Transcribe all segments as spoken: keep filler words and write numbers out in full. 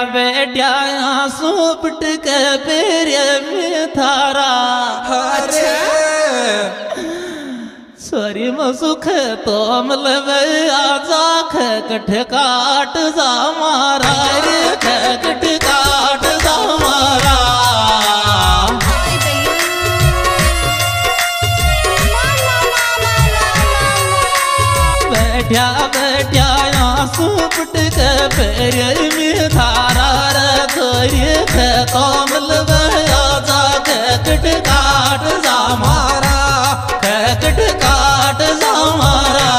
बैठा आंसू पिट के पेरे में थारा सोरी में सुख तो मतलब आजा खट काट जा मारा रे खट काट जा मारा बैठा बैठा आंसू पिट के पेरे में थारा रे तोरी तो मतलब आजा खट काट जा मारा खट काट जा मारा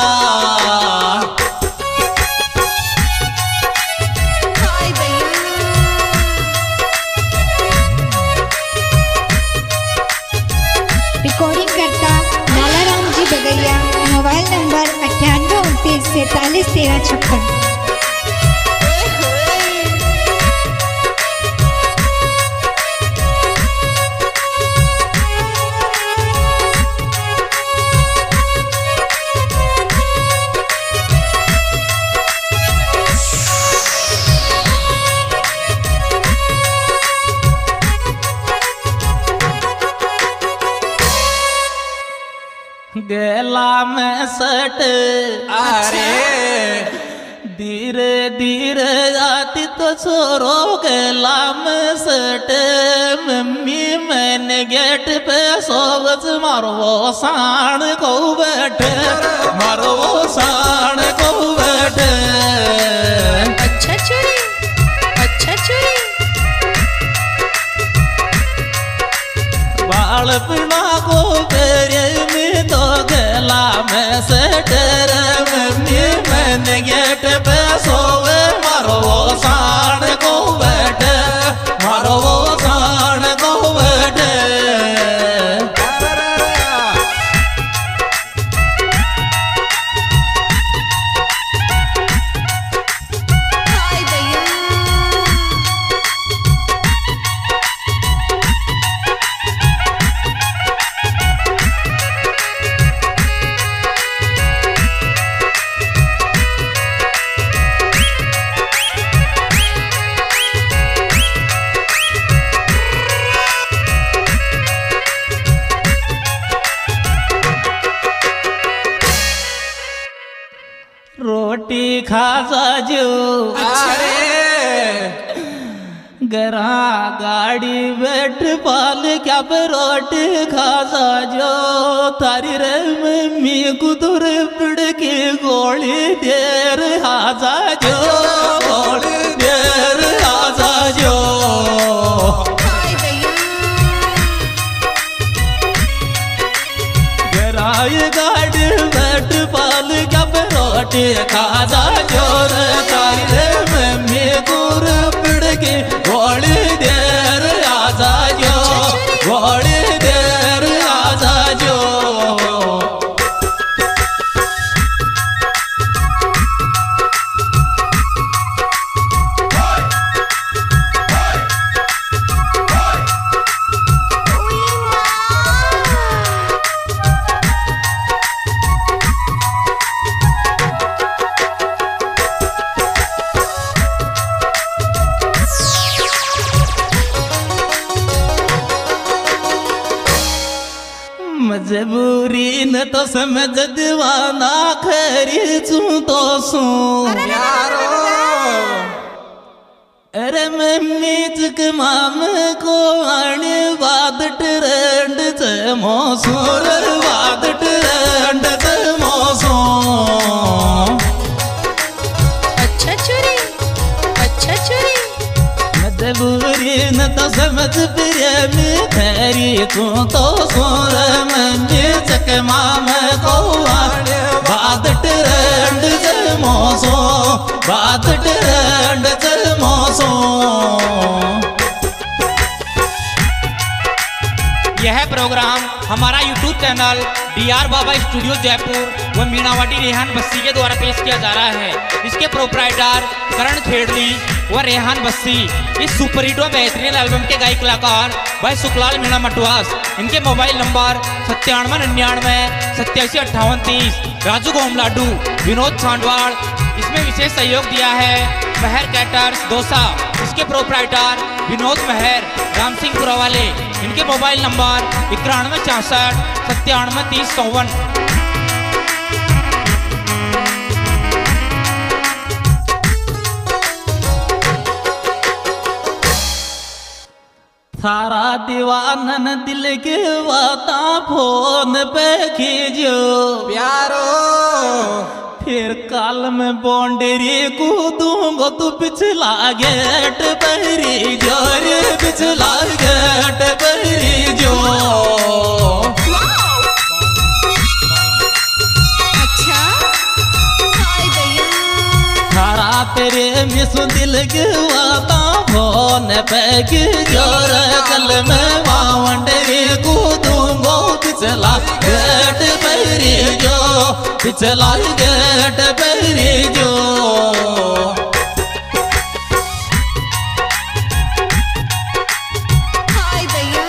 रिकॉर्डिंग करता नालाराम जी बगैया। मोबाइल नंबर अट्ठानवे उनतीस सैतालीस तेरह छप्पन। गेला में सट अरे धीरे धीरे आती तो छोरो गेला में सट मम्मी मैंने गेट पे सोवच मारो साण को बैठे मारो साण को बैठे अच्छा चुरी अच्छा चुरी बाल पिना को पेरे में तो गला में से डर मम्मी मैंने गेट पे सोवे मारो साण को बैठे मारो साण को बैठे रोटी खा जो अरे गरा गाड़ी बैठ पाल क्या पे रोटी खा जो तारी रे मम्मी कुदुर पिड़ के गोली देर हाजा जो गोली देर हाजा जो गराई गाड़ी बैठ पाल क्या पे रोटी खाजा जोर तारे मम्मी गुर पिड़ के गोली देर आजा जो गोली देर आजा जो मजबूरी न तो समझ दीवाना खरी चू तो सू यारो अरे मम्मी चक माम को आने बाद ट्रेंड से मौसूर बाद ट्रेंड से मौसूम अच्छा चुरी अच्छा चुरी मजबूरी न तो समझ प्रेमी खरी तू तो सोर मम्मी चक माम को आने बाद ट्रेंड से मौसूम बाद ट्रेंड से मौसूम। यह प्रोग्राम हमारा YouTube channel D R Baba studio Jaipur व मीनावाटी रेहान बस्सी के द्वारा पेश किया जा रहा है। इसके प्रोप्राइटर करण खेड़ली व रेहान बस्सी इस सुपरहिट व बेहतरीन एल्बम के गायक कलाकार भाई सुखलाल मीणा मटवास। इनके मोबाइल नंबर सत्तानवे निन्यानवे सत्तासी अट्ठावन तीस। राजू गोम लाडू विनोद सांडवाड़ इसमें विशेष सहयोग दिया है। महर कैटर्स दोसा, इसके प्रोप्राइटर विनोद महर राम सिंहपुरा वाले। इनके मोबाइल नंबर इक्यानवे चौंसठ सत्तानवे तीस चौवन। सारा दीवानन दिल के वाता फोन पे खींचो प्यारो, फिर काल में बाउंड्री को दूंगो तू पिछला गेट पहरी जो रे पिछला गेट पहरी जो। अच्छा हाय भैया सारा तेरे मिसु दिल के वाता फोन पे जोर कल में बाउंड्री को दूंगो पिछला गेट पहरी जो, पिछला गेट पहरी जो। हाय भैया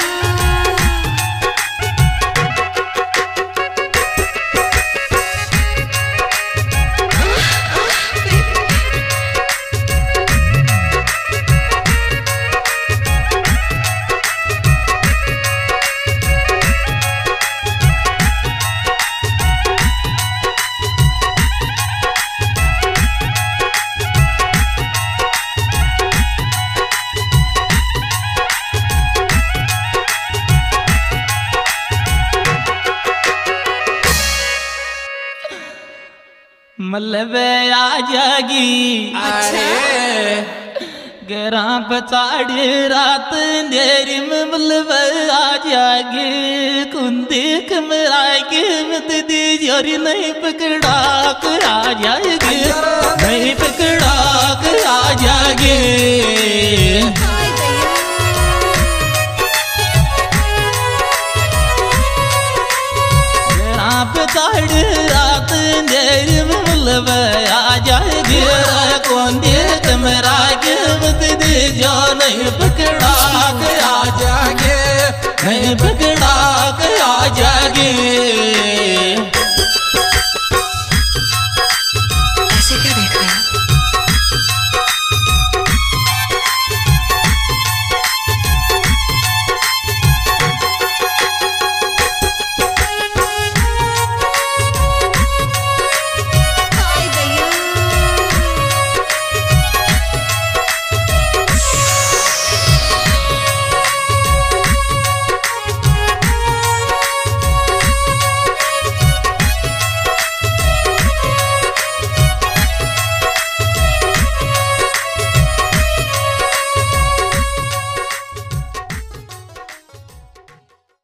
मलबे आ जागी अरे गरा बचाड़ी रात अंधेरी में मलबे आ जागी। कुंदी कमरा के मत दी जोरी नहीं पकड़ा कर आ जाएगी, नहीं पकड़ा कर आ जाएगी। हाय भैया गरा बचाड़ी रात अंधेरी में मलबे आ जाएगी। कुंदी कमरा के मत दी जो नहीं पकड़ा कर आ जाएगी, नहीं पकड़ा